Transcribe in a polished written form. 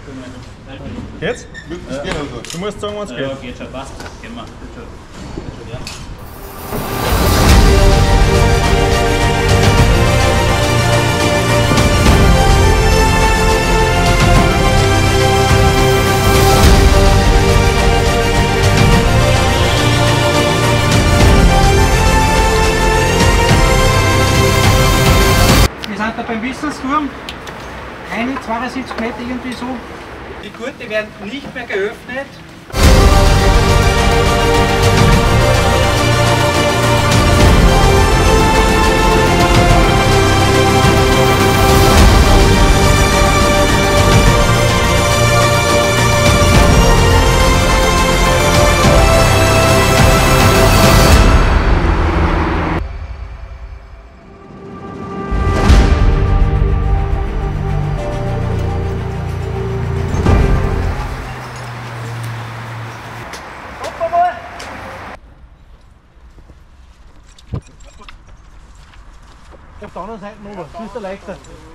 Geht's? Du musst sagen, wann es geht. Ja, geht schon, passt. Gehen wir. Geht schon, ja. Wir sind da beim Wissensturm, 72 Meter irgendwie so. Die Gurte werden nicht mehr geöffnet. Auf der anderen Seite noch, das ist der leichter.